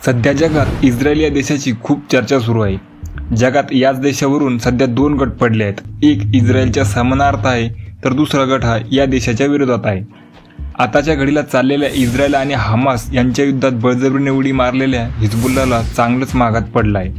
सध्या जगात इस्रायल या देशाची खूप चर्चा सुरू आहे। जगात याच देशावरून सध्या दोन गट पडले आहेत। एक इस्रायलच्या समानार्थ आहे तर दुसरा गट हा या देशाच्या विरोधात आहे। आताच्या घडीला चाललेल्या इस्रायल आणि हमास यांच्या युद्धात बळजबरीने उडी मारलेल्या हिजबुल्लाहला चांगलंच मागात पडलं आहे।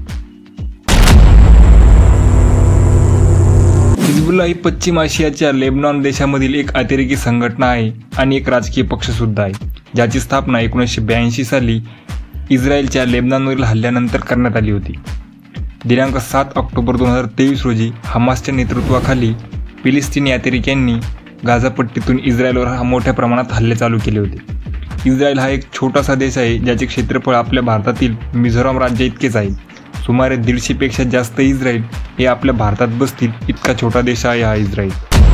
हिजबुल्लाह ही पश्चिम आशियाच्या लेबनॉन देशामधील एक अतिरेकी संघटना आहे आणि एक राजकीय पक्ष सुद्धा आहे, ज्याची स्थापना 1982 साली इस्रायलच्या लेबनॉनवरील हल्ल्यानंतर करण्यात आली होती। दिनांक 7 ऑक्टोबर 2023 रोजी हमासच्या नेतृत्वाखाली फिलिस्तीनी अतिरेक्यांनी गाझापट्टीतून इस्रायलवर मोठ्या प्रमाणात हल्ले चालू केले होते। इस्रायल हा एक छोटासा देश आहे, ज्याचे क्षेत्रफळ आपल्या भारतातील मिझोराम राज्य इतकेच आहे। सुमारे 150 पेक्षा जास्त इस्रायल हे आपल्या भारतात बसतील इतका छोटा देश आहे हा इस्रायल।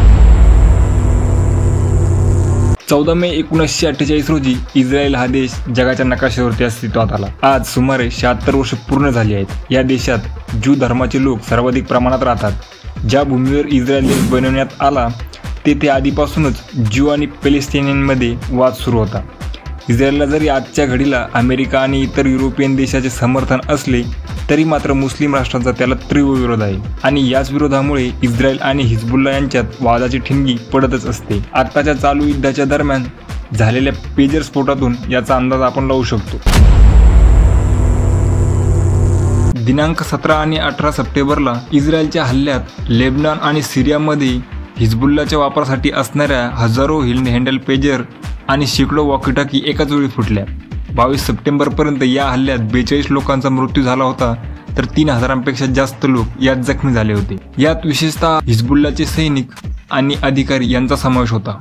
14 मे 1948 रोजी इस्रायल हा देश जगाच्या नकाशावरती अस्तित्वात आला। आज सुमारे 76 वर्ष पूर्ण झाली आहेत। या देशात ज्यू धर्माचे लोक सर्वाधिक प्रमाणात राहतात। ज्या भूमीवर इस्रायल देश बनवण्यात आला तेथे आधीपासूनच ज्यू आणि पॅलेस्टाईनियनमध्ये वाद सुरू होता। इस्रायलला जरी आजच्या घडीला अमेरिका आणि इतर युरोपियन देशाचे समर्थन असले तरी मात्र मुस्लिम राष्ट्रांचा त्याला तीव्र विरोध आहे आणि याच विरोधामुळे इस्रायल आणि हिजबुल्लाह यांच्यात वादाची ठिणगी पडतच असते। आताच्या चालू युद्धाच्या दरम्यान झालेल्या पेजर स्फोटातून याचा अंदाज आपण लावू शकतो। दिनांक 17 आणि 18 सप्टेंबरला इस्रायलच्या हल्ल्यात लेबनॉन आणि सिरियामध्ये हिजबुल्लाहच्या वापरासाठी असणाऱ्या हजारो हँडल पेजर आणि शेकडो वॉकीटॉकी एकाच वेळी फुटल्या। 22 सप्टेंबरपर्यंत या हल्ल्यात 42 लोकांचा मृत्यू झाला होता तर 3000पेक्षा जास्त लोक यात जखमी झाले होते। यात विशेषतः हिजबुल्लाहचे सैनिक आणि अधिकारी यांचा समावेश होता।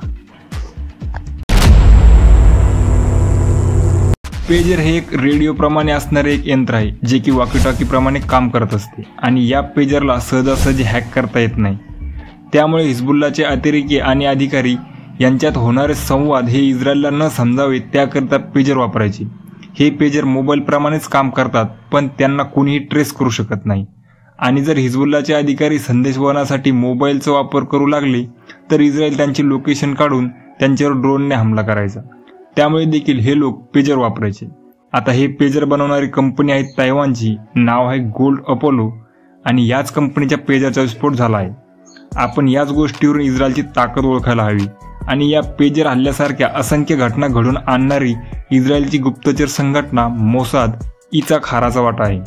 पेजर हे एक रेडिओप्रमाणे असणारे एक यंत्र आहे जे की वॉकीटॉकी प्रमाणे काम करत असते आणि या पेजरला सहजासहजी हॅक करता येत नाही। त्यामुळे हिजबुल्लाहचे अतिरेकी आणि अधिकारी यांच्यात होणारे संवाद हे इस्रायलला न समजावे त्याकरता पेजर वापरायचे। हे पेजर मोबाईलप्रमाणेच काम करतात पण त्यांना कोणीही ट्रेस करू शकत नाही आणि जर हिजबुल्लाहचे अधिकारी संदेशवहनासाठी मोबाईलचा वापर करू लागले तर इस्रायल त्यांची लोकेशन काढून त्यांच्यावर ड्रोनने हमला करायचा। त्यामुळे देखील हे लोक पेजर वापरायचे। आता हे पेजर बनवणारी कंपनी आहे तैवानची, नाव आहे गोल्ड अपोलो आणि याच कंपनीच्या पेजरचा विस्फोट झाला आहे। आपण याच गोष्टीवरून इस्रायलची ताकद ओळखायला हवी आणि या पेजर हल्ल्यासारख्या असंख्य घटना घडून आणणारी इस्रायलची गुप्तचर संघटना मोसाद हिचा खाराचा वाटा आहे।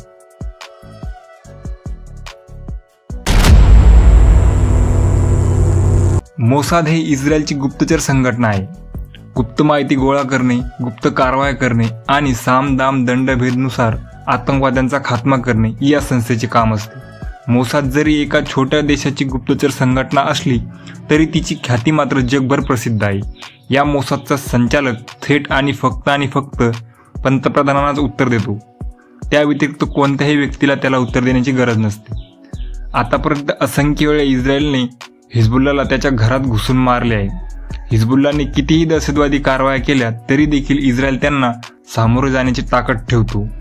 मोसाद हे इस्रायलची गुप्तचर संघटना आहे। गुप्त माहिती गोळा करणे, गुप्त कारवाया करणे आणि साम दाम दंडभेदनुसार आतंकवाद्यांचा खात्मा करणे या संस्थेचे काम असते। मोसाद जरी एका छोट्या देशाची गुप्तचर संघटना असली तरी तिची ख्याती मात्र जगभर प्रसिद्ध आहे। या मोसादचा संचालक थेट आणि फक्त पंतप्रधानांनाच उत्तर देतो। त्या व्यतिरिक्त कोणत्याही व्यक्तीला त्याला उत्तर देण्याची गरज नसते। आतापर्यंत असंख्य वेळा इस्रायलने हिजबुल्लाहला त्याच्या घरात घुसून मारले आहे। हिजबुल्लाहने कितीही दहशतवादी कारवाया केल्या तरी देखील इस्रायल त्यांना सामोरे जाण्याची ताकद ठेवतो।